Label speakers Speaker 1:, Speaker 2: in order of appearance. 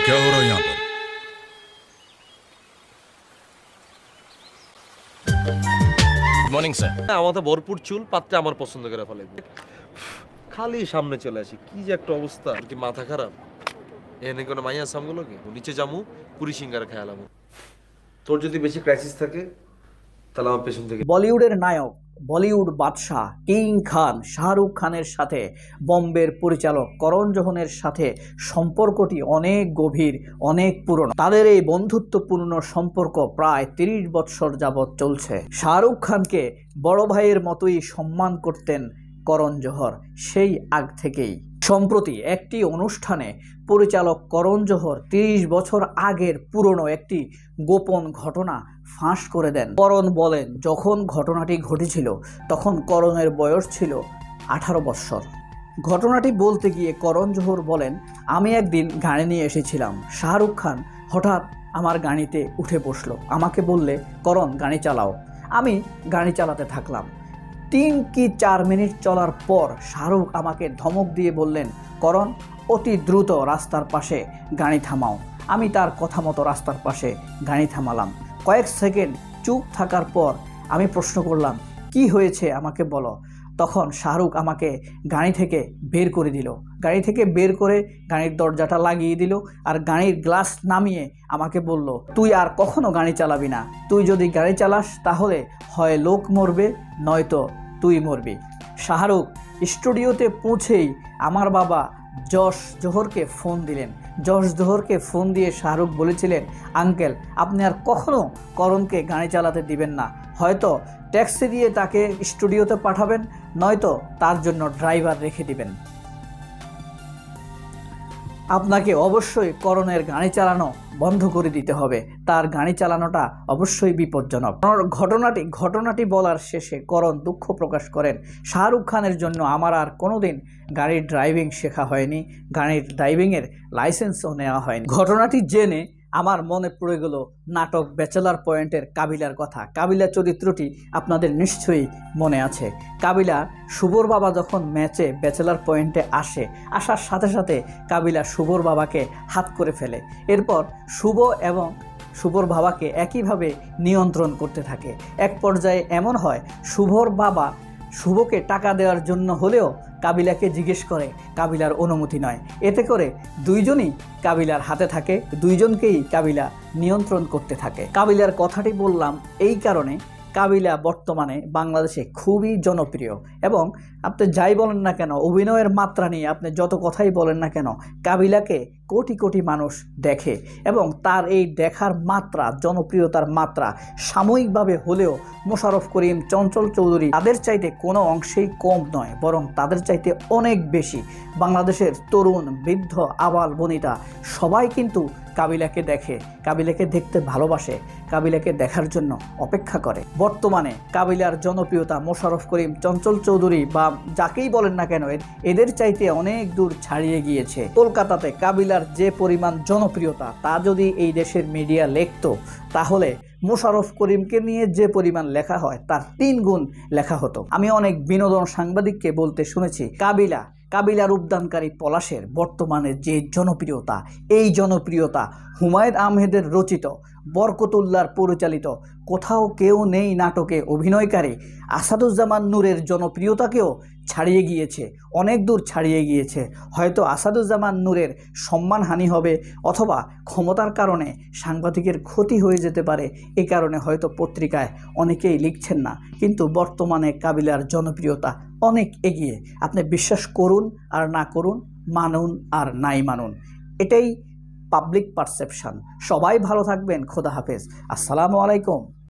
Speaker 1: क्या हो रहा है यहाँ पर?
Speaker 2: Morning sir.
Speaker 3: আমার তো ভরপুর চুল পাত্রে আমার পছন্দ করে ফেলে খালি সামনে চলে আসি কি যে একটা অবস্থা কি মাথা খারাপ এনে কোনো মাইয়া সামগুলো কি নিচে জামু পুরি সিঙ্গারা খেয়ালাম তোর যদি বেশি ক্রাইসিস থাকে তাহলে আমার পেছন থেকে
Speaker 4: বলিউডের নায়ক বলিউড বাদশাহ কিং খান শাহরুখ খানের সাথে বম্বের পরিচালক করণ জোহরের সাথে সম্পর্কটি অনেক গভীর, অনেক পুরনো। তাদের এই বন্ধুত্বপূর্ণ সম্পর্ক প্রায় ৩০ বৎসর যাবৎ চলছে। শাহরুখ খানকে বড় ভাইয়ের মতোই সম্মান করতেন করণ জোহর সেই আগ থেকেই। সম্প্রতি একটি অনুষ্ঠানে পরিচালক করণ জোহর ৩০ বছর আগের পুরনো একটি গোপন ঘটনা ফাঁস করে দেন। করণ বলেন, যখন ঘটনাটি ঘটেছিল তখন করণের বয়স ছিল 18 বৎসর। ঘটনাটি বলতে গিয়ে করণ জোহর বলেন, আমি একদিন গাড়ি নিয়ে এসেছিলাম। শাহরুখ খান হঠাৎ আমার গাড়িতে উঠে বসলো, আমাকে বললে, করণ গাড়ি চালাও। আমি গাড়ি চালাতে থাকলাম। ৩ কি ৪ মিনিট চলার পর শাহরুখ আমাকে ধমক দিয়ে বললেন, করণ অতি দ্রুত রাস্তার পাশে গাড়ি থামাও। আমি তার কথা মতো রাস্তার পাশে গাড়ি থামালাম। কয়েক সেকেন্ড চুপ থাকার পর আমি প্রশ্ন করলাম, কি হয়েছে আমাকে বলো। তখন শাহরুখ আমাকে গাড়ি থেকে বের করে দিল। গাড়ি থেকে বের করে গাড়ির দরজাটা লাগিয়ে দিল আর গাড়ির গ্লাস নামিয়ে আমাকে বলল, তুই আর কখনো গাড়ি চালাবি না। তুই যদি গাড়ি চালাস তাহলে হয় লোক মরবে নয়তো তুই মরবি। শাহরুখ স্টুডিওতে পৌঁছেই আমার বাবা যশ জোহরকে ফোন দিলেন। যশ জোহরকে ফোন দিয়ে শাহরুখ বলেছিলেন, আঙ্কেল আপনি আর কখনো করণকে গাড়ি চালাতে দিবেন না। হয়তো ট্যাক্সি দিয়ে তাকে স্টুডিওতে পাঠাবেন, নয়তো তার জন্য ড্রাইভার রেখে দিবেন। আপনাকে অবশ্যই করণের গাড়ি চালানো বন্ধ করে দিতে হবে। তার গাড়ি চালানোটা অবশ্যই বিপজ্জনক। ঘটনাটি বলার শেষে করণ দুঃখ প্রকাশ করেন, শাহরুখ খানের জন্য আমার আর কোনোদিন গাড়ির ড্রাইভিং শেখা হয়নি, গাড়ির ড্রাইভিংয়ের লাইসেন্সও নেওয়া হয়নি। ঘটনাটি জেনে আমার মনে পড়ে গেল নাটক ব্যাচেলার পয়েন্টের কাবিলার কথা। কাবিলা চরিত্রটি আপনাদের নিশ্চয়ই মনে আছে। কাবিলা শুভর বাবা যখন ম্যাচে ব্যাচেলার পয়েন্টে আসার সাথে সাথে কাবিলা শুভর বাবাকে হাত করে ফেলে। এরপর শুভ এবং শুভর বাবাকে একইভাবে নিয়ন্ত্রণ করতে থাকে। এক পর্যায়ে এমন হয়, শুভর বাবা শুভকে টাকা দেওয়ার জন্য হলেও কাবিলাকে জিজ্ঞেস করে, কাবিলার অনুমতি নয়। এতে করে দুইজনই কাবিলার হাতে থাকে, দুইজনকেই কাবিলা নিয়ন্ত্রণ করতে থাকে। কাবিলার কথাটি বললাম এই কারণে, কাবিলা বর্তমানে বাংলাদেশে খুবই জনপ্রিয় এবং আপনি যাই বলেন না কেন, অভিনয়ের মাত্রা নিয়ে আপনি যত কথাই বলেন না কেন, কাবিলাকে কোটি কোটি মানুষ দেখে এবং তার এই দেখার মাত্রা, জনপ্রিয়তার মাত্রা সাময়িকভাবে হলেও মোশাররফ করিম, চঞ্চল চৌধুরী তাদের চাইতে কোনো অংশেই কম নয়, বরং তাদের চাইতে অনেক বেশি। বাংলাদেশের তরুণ, বৃদ্ধ, আবাল বনিতা সবাই কিন্তু কাবিলাকে দেখে, কাবিলাকে দেখতে ভালোবাসে, কাবিলাকে দেখার জন্য অপেক্ষা করে। বর্তমানে কাবিলার জনপ্রিয়তা মোশাররফ করিম, চঞ্চল চৌধুরী বা যাকেই বলেন না কেন এদের চাইতে অনেক দূর ছাড়িয়ে গিয়েছে। কলকাতাতে কাবিলার যে পরিমাণ জনপ্রিয়তা তা যদি এই দেশের মিডিয়া লিখতো তাহলে মোশাররফ করিমকে নিয়ে যে পরিমাণ লেখা হয় তার 3 গুণ লেখা হতো। আমি অনেক বিনোদন সাংবাদিককে বলতে শুনেছি, কাবিলা রূপদানকারী পলাশের বর্তমানে যে জনপ্রিয়তা, এই জনপ্রিয়তা হুমায়ুন আহমেদের রচিত, বরকতুল্লাহর পরিচালিত কোথাও কেউ নেই নাটকে অভিনয়কারী আসাদুজ্জামান নূরের জনপ্রিয়তাকেও ছাড়িয়ে গিয়েছে, অনেক দূর ছাড়িয়ে গিয়েছে। হয়তো আসাদুজ্জামান নূরের সম্মানহানি হবে অথবা ক্ষমতার কারণে সাংবাদিকের ক্ষতি হয়ে যেতে পারে, এ কারণে হয়তো পত্রিকায় অনেকেই লিখছেন না, কিন্তু বর্তমানে কাবিলার জনপ্রিয়তা অনেক এগিয়ে। আপনি বিশ্বাস করুন আর না করুন, মানুন আর নাই মানুন, এটাই পাবলিক পারসেপশন। সবাই ভালো থাকবেন, খোদা হাফেজ, আসসালামু আলাইকুম।